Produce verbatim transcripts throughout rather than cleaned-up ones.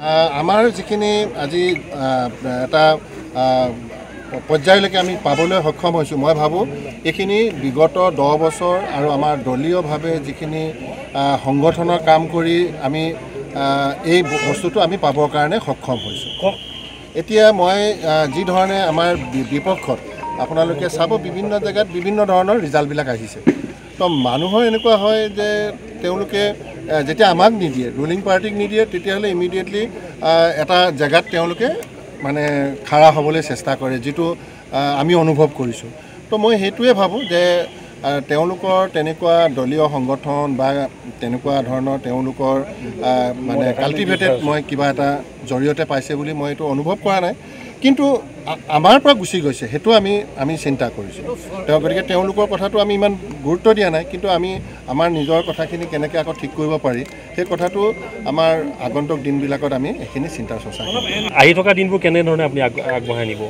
আমাৰ যিখিনি আজি এটা পৰ্যায়লৈকে আমি পাবলৈ সক্ষম হৈছোঁ, মই ভাবোঁ এইখিনি বিগত দহ বছৰ আৰু আমাৰ দলীয়ভাৱে যিখিনি সংগঠনৰ কাম কৰি আমি এই বস্তুটো আমি পাবৰ কাৰণে সক্ষম হৈছোঁ। এতিয়া মই যি ধৰণে আমাৰ বিপক্ষত আপোনালোকে চাব, বিভিন্ন জেগাত বিভিন্ন ধৰণৰ ৰিজাল্টবিলাক আহিছে। তো মানুহৰ এনেকুৱা হয় যে তেওঁলোকে যেতিয়া আমাক নিদিয়ে, ৰুলিং পাৰ্টিক নিদিয়ে, তেতিয়াহ'লে ইমিডিয়েটলি এটা জেগাত তেওঁলোকে মানে খাৰা হ'বলৈ চেষ্টা কৰে, যিটো আমি অনুভৱ কৰিছোঁ। তো মই সেইটোৱে ভাবোঁ যে তেওঁলোকৰ তেনেকুৱা দলীয় সংগঠন বা তেনেকুৱা ধৰণৰ তেওঁলোকৰ মানে কাল্টিভেটেড মই কিবা এটা জৰিয়তে পাইছে বুলি মই এইটো অনুভৱ কৰা নাই, কিন্তু আমাৰ পৰা গুচি গৈছে সেইটো আমি আমি চিন্তা কৰিছোঁ। তেওঁ গতিকে তেওঁলোকৰ কথাটো আমি ইমান গুৰুত্ব দিয়া নাই, কিন্তু আমি আমাৰ নিজৰ কথাখিনি কেনেকৈ আকৌ ঠিক কৰিব পাৰি সেই কথাটো আমাৰ আগন্তুক দিনবিলাকত আমি এইখিনি চিন্তা চৰ্চা কৰিম। আহি থকা দিনবোৰ কেনেধৰণে আপুনি আগবঢ়াই নিব?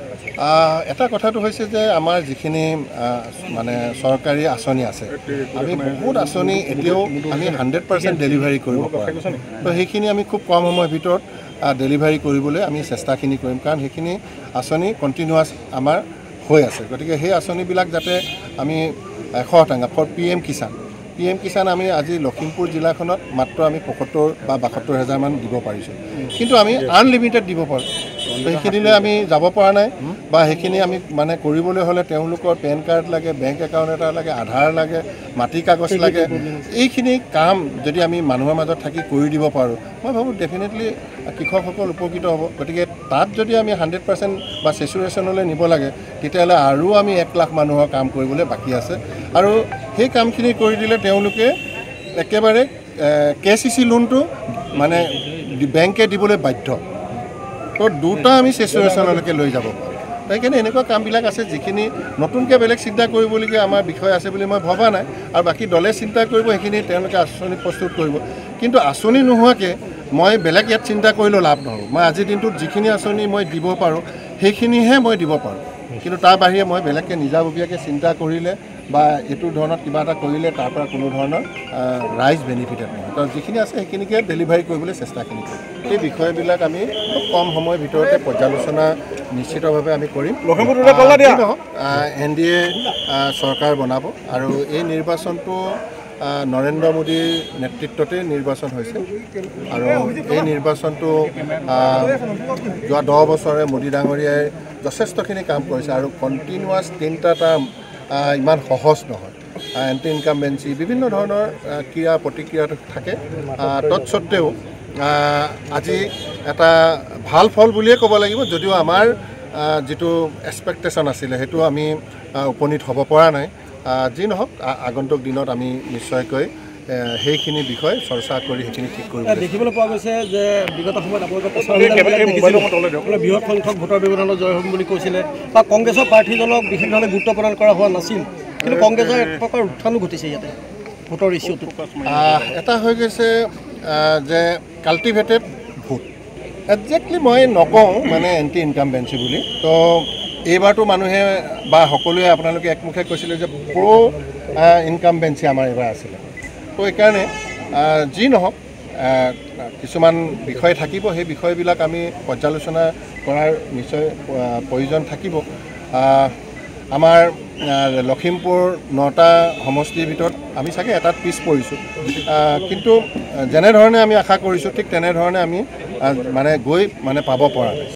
এটা কথাটো হৈছে যে আমাৰ যিখিনি মানে চৰকাৰী আঁচনি আছে, আমি বহুত আঁচনি এতিয়াও আমি হাণ্ড্ৰেড পাৰ্চেণ্ট ডেলিভাৰী কৰিব পাৰোঁ। তো সেইখিনি আমি খুব কম সময়ৰ ভিতৰত ডেলিভাৰী কৰিবলৈ আমি চেষ্টাখিনি কৰিম, কাৰণ সেইখিনি আঁচনি কণ্টিনিউৱাছ আমাৰ হৈ আছে। গতিকে সেই আঁচনিবিলাক যাতে আমি এশ শতাংশ for P M Kisan P M Kisan আমি আজি লখিমপুৰ জিলাখনত মাত্ৰ আমি পঁয়সত্তৰ বা বাসত্তৰ হাজাৰমান দিব পাৰিছোঁ, কিন্তু আমি আনলিমিটেড দিব পাৰোঁ। তো সেইখিনিলৈ আমি যাব পৰা নাই, বা সেইখিনি আমি মানে কৰিবলৈ হ'লে তেওঁলোকৰ পেন কাৰ্ড লাগে, বেংক একাউণ্ট এটা লাগে, আধাৰ লাগে, মাটি কাগজ লাগে। এইখিনি কাম যদি আমি মানুহৰ মাজত থাকি কৰি দিব পাৰোঁ, মই ভাবোঁ ডেফিনেটলি কৃষকসকল উপকৃত হ'ব। গতিকে তাত যদি আমি হাণ্ড্ৰেড পাৰ্চেণ্ট বা চেচুৰেশ্যনলৈ নিব লাগে, তেতিয়াহ'লে আৰু আমি এক লাখ মানুহৰ কাম কৰিবলৈ বাকী আছে, আৰু সেই কামখিনি কৰি দিলে তেওঁলোকে একেবাৰে কে চি চি লোনটো মানে বেংকে দিবলৈ বাধ্য। তো দুটা আমি চেচুৰেশ্যনলৈকে লৈ যাব পাৰোঁ। সেইকাৰণে এনেকুৱা কামবিলাক আছে যিখিনি নতুনকৈ বেলেগ চিন্তা কৰিবলগীয়া আমাৰ বিষয় আছে বুলি মই ভবা নাই, আৰু বাকী দলে চিন্তা কৰিব, সেইখিনি তেওঁলোকে আঁচনি প্ৰস্তুত কৰিব। কিন্তু আঁচনি নোহোৱাকৈ মই বেলেগ ইয়াত চিন্তা কৰিলেও লাভ নহ'ব। মই আজিৰ দিনটোত যিখিনি আঁচনি মই দিব পাৰোঁ সেইখিনিহে মই দিব পাৰোঁ, কিন্তু তাৰ বাহিৰে মই বেলেগকৈ নিজাববীয়াকৈ চিন্তা কৰিলে বা এইটো ধৰণত কিবা এটা কৰিলে তাৰ পৰা কোনো ধৰণৰ ৰাইজ বেনিফিটেড নহয়। তো যিখিনি আছে সেইখিনিকে ডেলিভাৰী কৰিবলৈ চেষ্টাখিনি কৰিম। এই বিষয়বিলাক আমি খুব কম সময়ৰ ভিতৰতে পৰ্যালোচনা নিশ্চিতভাৱে আমি কৰিম। এন ডি এ চৰকাৰ বনাব, আৰু এই নিৰ্বাচনটো নৰেন্দ্ৰ মোদীৰ নেতৃত্বতে নিৰ্বাচন হৈছে, আৰু এই নিৰ্বাচনটো যোৱা দহ বছৰে মোদী ডাঙৰীয়াই যথেষ্টখিনি কাম কৰিছে, আৰু কণ্টিনিউৱাছ তিনিটা টাৰ্ম ইমান সহজ নহয়। এণ্টি ইনকামবেঞ্চি বিভিন্ন ধৰণৰ ক্ৰিয়া প্ৰতিক্ৰিয়া থাকে, তৎসত্ত্বেও আজি এটা ভাল ফল বুলিয়ে ক'ব লাগিব, যদিও আমাৰ যিটো এক্সপেক্টেশ্যন আছিলে সেইটো আমি উপনীত হ'ব পৰা নাই। যি নহওক, আগন্তুক দিনত আমি নিশ্চয়কৈ সেইখিনি বিষয় চৰ্চা কৰি সেইখিনি ঠিক কৰিব। দেখিবলৈ পোৱা গৈছে যে বিগত সময়ত আপোনালোকে বৃহৎ সংখ্যক ভোটৰ ব্যৱধানত জয় হ'ম বুলি কৈছিলে, বা কংগ্ৰেছৰ প্ৰাৰ্থীজনক বিশেষভাৱে গুৰুত্ব প্ৰদান কৰা হোৱা নাছিল, কিন্তু কংগ্ৰেছৰ এক প্ৰকাৰ উত্থানো ঘটিছে ইয়াতে ভোটৰ ইছ্যুটো। এটা হৈ গৈছে যে কাল্টিভেটেড ভোট, একজেক্টলি মই নকওঁ মানে এণ্টি ইনকামবেঞ্চি বুলি। তো এইবাৰতো মানুহে বা সকলোৱে আপোনালোকে একমুখে কৈছিলে যে প্ৰ' ইনকামবেঞ্চি আমাৰ এইবাৰ আছিলে। তো এইকাৰণে যি নহওক, কিছুমান বিষয় থাকিব, সেই বিষয়বিলাক আমি পৰ্যালোচনা কৰাৰ নিশ্চয় প্ৰয়োজন থাকিব। আমাৰ লখিমপুৰ নটা সমষ্টিৰ ভিতৰত আমি চাগে এটাত পিছ পৰিছোঁ, কিন্তু যেনেধৰণে আমি আশা কৰিছোঁ ঠিক তেনেধৰণে আমি মানে গৈ মানে পাব পৰা নাই।